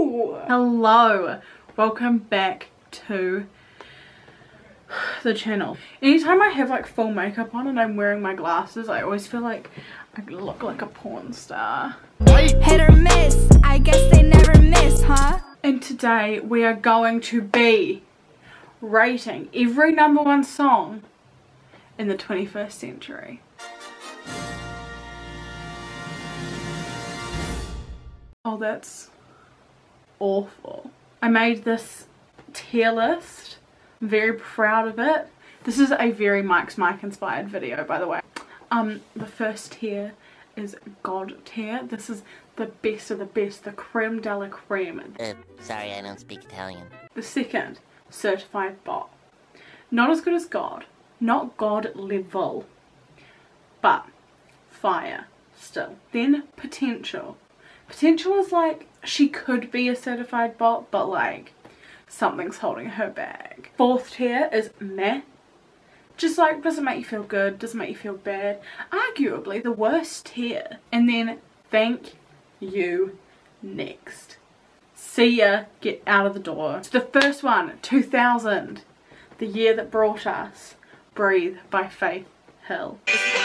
Hello, welcome back to the channel. Anytime I have like full makeup on and I'm wearing my glasses, I always feel like I look like a porn star. Hit or miss, I guess they never miss, huh? And today we are going to be rating every #1 song in the 21st century. Oh, that's awful. I made this tier list. I'm very proud of it. This is a very Mike's Mike inspired video, by the way. The first tier is God tier. This is the best of the best, the creme de la creme. Sorry, I don't speak Italian. The second, certified bop. Not as good as God, not God level, but fire still. Then potential. Potential is like, she could be a certified bop, but like, something's holding her back. Fourth tier is meh. Just like, doesn't make you feel good, doesn't make you feel bad. Arguably the worst tier. And then thank you next. See ya, get out of the door. So the first one, 2000. The year that brought us Breathe by Faith Hill.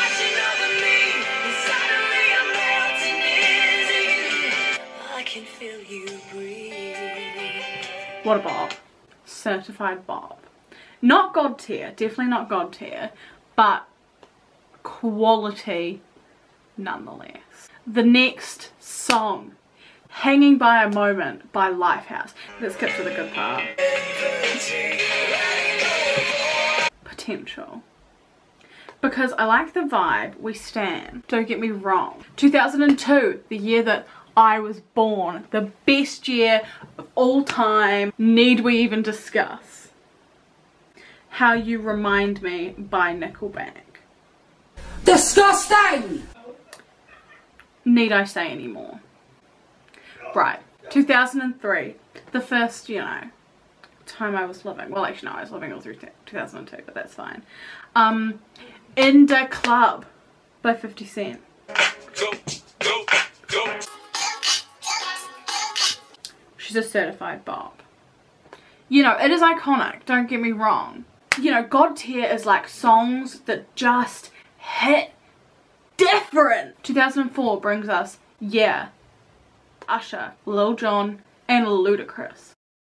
What a bop. Certified bop. Not God tier, definitely not God tier, but quality nonetheless. The next song, Hanging by a Moment by Lifehouse. Let's get to the good part. Potential. Because I like the vibe, we stand. Don't get me wrong. 2002, the year that I was born. The best year of all time. Need we even discuss? How You Remind Me by Nickelback. Disgusting! Need I say any more? Right, 2003. The first, you know, time I was living. Well, actually no, I was living all through 2002, but that's fine. In the Club by 50 Cent. Go, go, go. She's a certified bop. You know, it is iconic, don't get me wrong. You know, God tier is like songs that just hit different. 2004 brings us Yeah, Usher, Lil Jon, and Ludacris.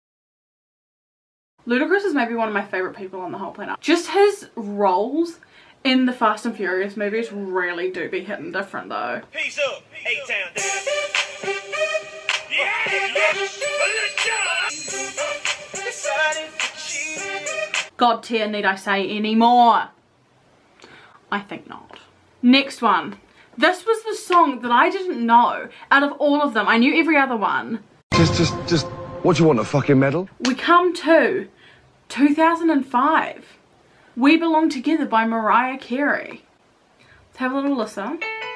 Ludacris is maybe one of my favourite people on the whole planet. Just his roles in the Fast and Furious movies really do be hitting different though. Peace up, A-Town. God tier, need I say any more? I think not. Next one. This was the song that I didn't know out of all of them. I knew every other one. Just, what do you want, a fucking medal? We come to 2005. We Belong Together by Mariah Carey. Let's have a little listen.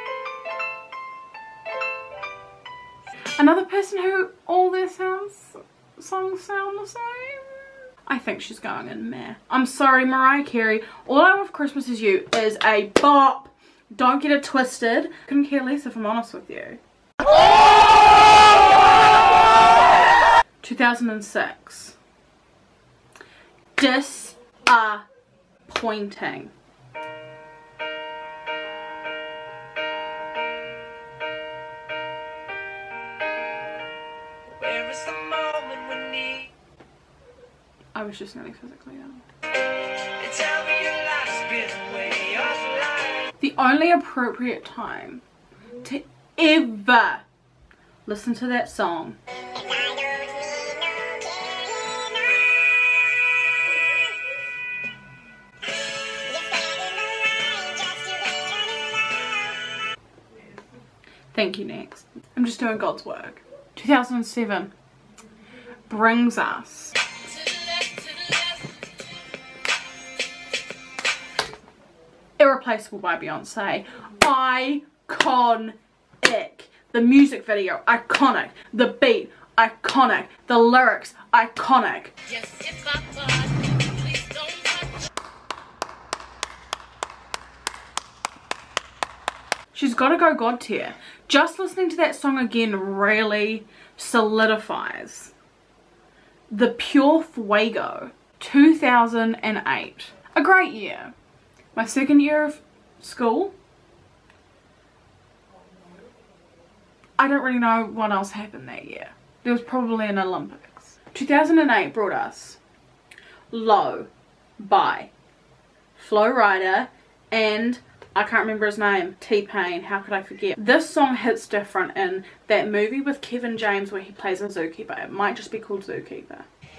Another person who all their songs sound the same. I think she's going in meh. I'm sorry, Mariah Carey. All I Want for Christmas Is You is a bop. Don't get it twisted. Couldn't care less if I'm honest with you. 2006. Disappointing. Where is the moment we need? I was just nearly physically ill. Tell me your life's been way of life. The only appropriate time to ever listen to that song Thank you, next. I'm just doing God's work. 2007 brings us Irreplaceable by Beyonce. Iconic. The music video, iconic. The beat, iconic. The lyrics, iconic. Yes, if I thought, please don't touch. She's got to go God tier. Just listening to that song again really solidifies the Pure Fuego 2008. A great year. My second year of school. I don't really know what else happened that year. There was probably an Olympics. 2008 brought us Low by Flo Rida and I can't remember his name, T-Pain, how could I forget. This song hits different in that movie with Kevin James where he plays a zookeeper. It might just be called Zookeeper.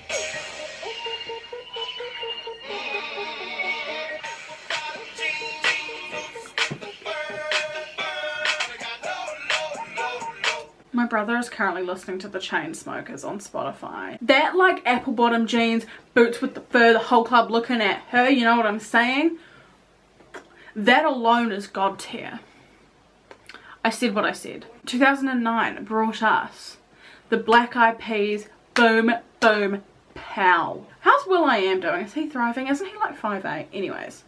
My brother is currently listening to the Chainsmokers on Spotify. That like apple bottom jeans, boots with the fur, the whole club looking at her, you know what I'm saying? That alone is God tier. I said what I said. 2009 brought us the Black Eyed Peas, Boom Boom Pow. How's will.i.am doing? Is he thriving? Isn't he like 5'8"? Anyways.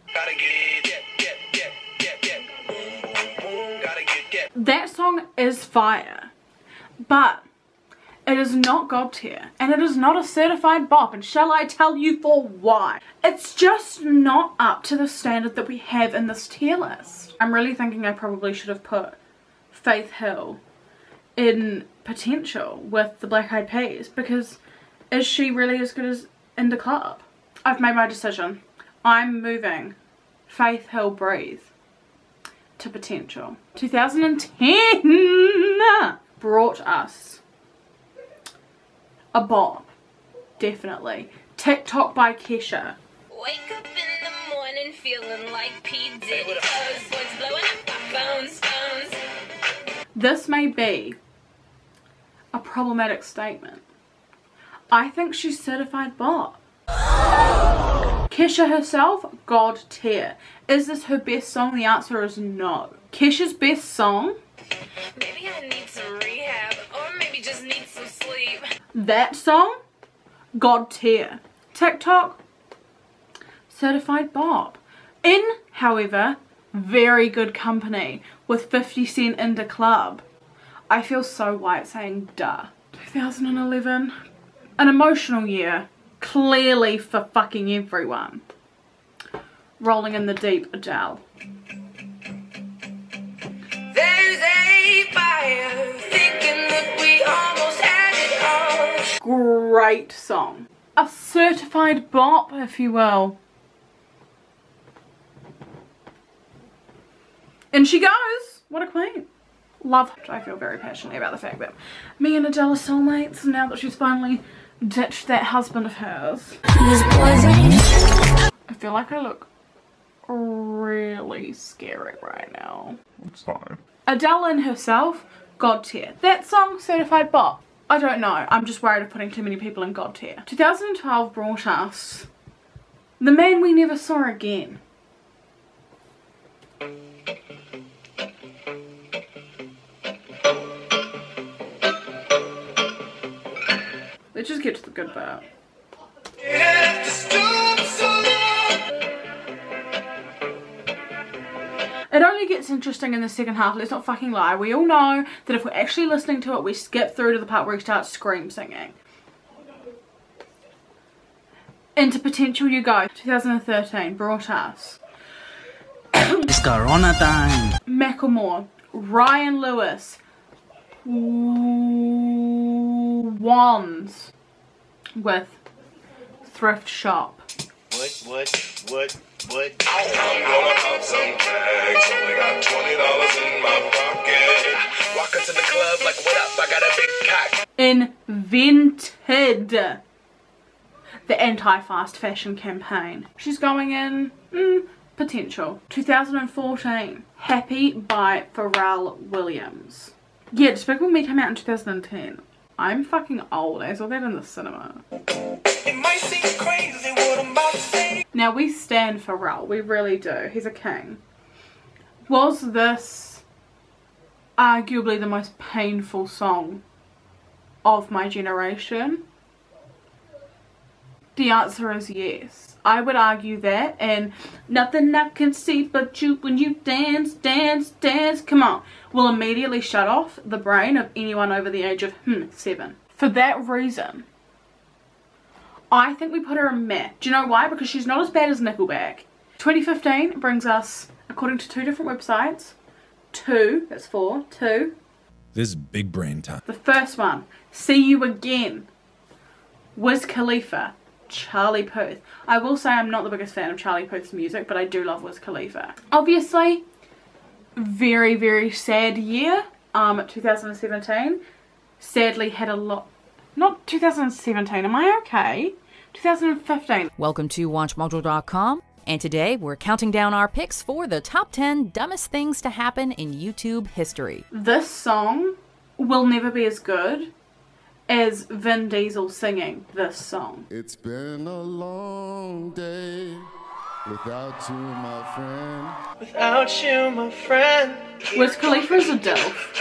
That song is fire. But it is not God tier and it is not a certified bop, and shall I tell you for why? It's just not up to the standard that we have in this tier list. I'm really thinking I probably should have put Faith Hill in potential with the Black Eyed Peas, because is she really as good as In Da Club? I've made my decision. I'm moving Faith Hill Breathe to potential. 2010 brought us a bop, definitely. TikTok by Kesha. Wake up in the morning feeling like P. Diddy. Buzzwords blowing up my phones. This may be a problematic statement. I think she's certified bop. Kesha herself, God tier. Is this her best song? The answer is no. Kesha's best song? Maybe I need some rehab, or maybe just need some sleep. That song? God tier. TikTok? Certified bop. In, however, very good company with 50 Cent in Da Club. I feel so white saying duh. 2011. An emotional year. Clearly for fucking everyone. Rolling in the Deep, Adele. There's a fire, thinking that we almost had it all. Great song. A certified bop, if you will. And she goes. What a queen. Love her. I feel very passionately about the fact that me and Adele are soulmates now that she's finally ditched that husband of hers. I feel like I look really scary right now. It's fine. Adele in herself, God tier. That song, certified bop. I don't know. I'm just worried of putting too many people in God tier. 2012 brought us The Man We Never Saw Again. Let's just get to the good part. It only gets interesting in the second half, let's not fucking lie. We all know that if we're actually listening to it, we skip through to the part where he starts scream singing. Into potential you go. 2013 brought us It's Corona time. Macklemore, Ryan Lewis, Wands with Thrift Shop. What? I'm gonna pop some tags. Only got $20 in my pocket. Walk into the club like, what up? I got a big cock. Invented. The anti-fast fashion campaign. She's going in potential. 2014 Happy by Pharrell Williams. Yeah, Despicable Me came out in 2010. I'm fucking old. I saw that in the cinema. It might seem crazy what I'm about to say. Now we stand Pharrell. We really do. He's a king. Was this arguably the most painful song of my generation? The answer is yes. I would argue that, and nothing I can see but you when you dance, dance, dance, come on, will immediately shut off the brain of anyone over the age of 7. For that reason, I think we put her in meh. Do you know why? Because she's not as bad as Nickelback. 2015 brings us, according to 2 different websites, 2, that's 4, 2. This is big brain time. The first one, See You Again, Wiz Khalifa, Charlie Puth. I will say I'm not the biggest fan of Charlie Puth's music, but I do love Wiz Khalifa. Obviously, very, very sad year, 2017. Sadly had a lot, not 2017, am I okay? 2015. Welcome to WatchMojo.com, and today we're counting down our picks for the top 10 dumbest things to happen in YouTube history. This song will never be as good as Vin Diesel singing this song. It's been a long day without you, my friend. Without you, my friend. Wiz Khalifa is a dilf.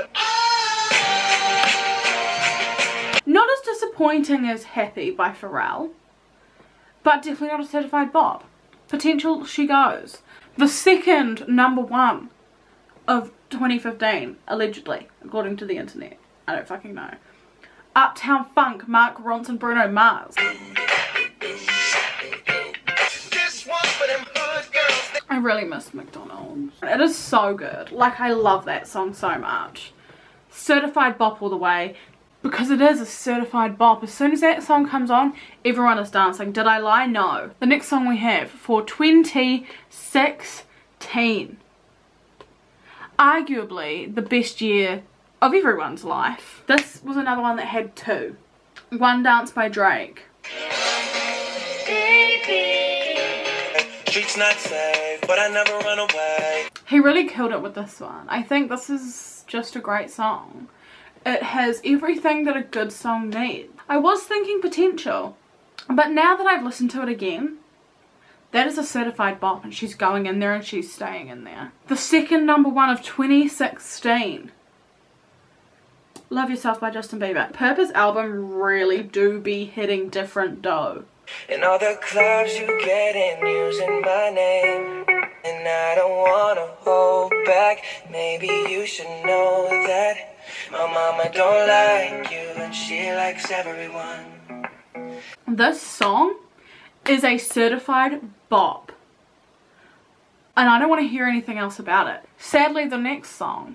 Not as disappointing as Happy by Pharrell, but definitely not a certified bop. Potential, she goes. The second number 1 of 2015, allegedly, according to the internet. I don't fucking know. Uptown Funk, Mark Ronson, Bruno Mars. I really miss McDonald's. It is so good. Like, I love that song so much. Certified bop all the way. Because it is a certified bop. As soon as that song comes on, everyone is dancing. Did I lie? No. The next song we have for 2016. Arguably the best year of everyone's life. This was another one that had 2. One Dance by Drake. Streets not safe, but I never run away. He really killed it with this one. I think this is just a great song. It has everything that a good song needs. I was thinking Potential, but now that I've listened to it again, that is a certified bop, and she's going in there and she's staying in there. The second number 1 of 2016. Love Yourself by Justin Bieber. Purpose album really do be hitting different dough. In all the clubs you get in using my name, and I don't wanna hold back. Maybe you should know that my mama don't like you and she likes everyone. This song is a certified bop, and I don't want to hear anything else about it. Sadly, the next song,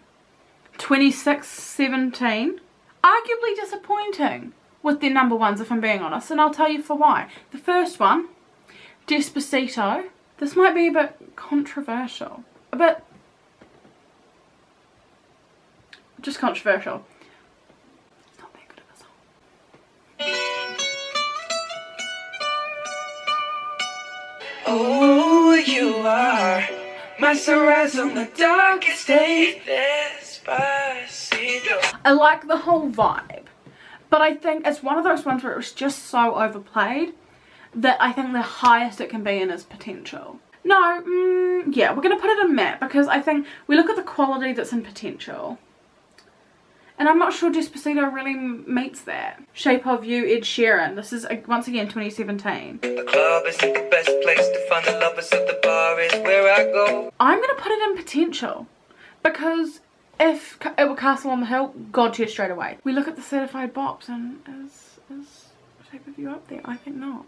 2617, arguably disappointing with their number 1s, if I'm being honest, and I'll tell you for why. The first one, Despacito. This might be a bit controversial, a bit just controversial. It's not that good of a song. Oh, you are my sunrise on the darkest day. Despacito. I like the whole vibe, but I think it's one of those ones where it was just so overplayed that I think the highest it can be in is Potential. No, yeah, we're going to put it in Matt, because I think we look at the quality that's in Potential, and I'm not sure Despacito really meets that. Shape of You, Ed Sheeran. This is, once again, 2017. The club isn't the best place to find the lovers, so the bar is where I go. I'm going to put it in Potential, because if it were Castle on the Hill, God tier straight away. We look at the certified bops, and is Shape of You up there? I think not.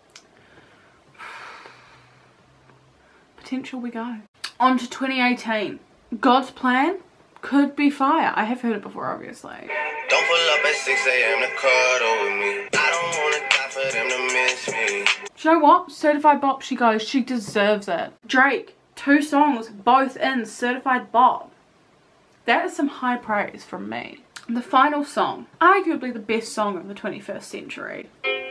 Potential we go. On to 2018. God's Plan could be fire. I have heard it before, obviously. Don't pull up at 6 a.m. to cuddle with me. I don't wanna die for them to miss me. Do you know what? Certified bop she goes. She deserves it. Drake, 2 songs, both in certified bop. That is some high praise from me. The final song, arguably the best song of the 21st century.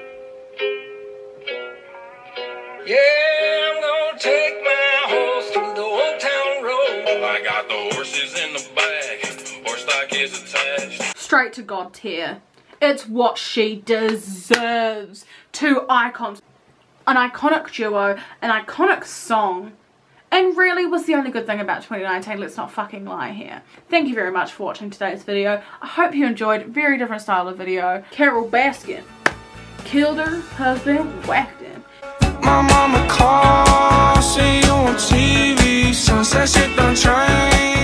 Yeah, I'm gonna take my horse through the old town road. I got the horses in the back, horse stock is attached. Straight to God tier. It's what she deserves. 2 icons. An iconic duo, an iconic song, and really was the only good thing about 2019. Let's not fucking lie here. Thank you very much for watching today's video. I hope you enjoyed. Very different style of video. Carole Baskin. killed her husband, whacked him. My mama called, see you on TV, sunset shit done changed.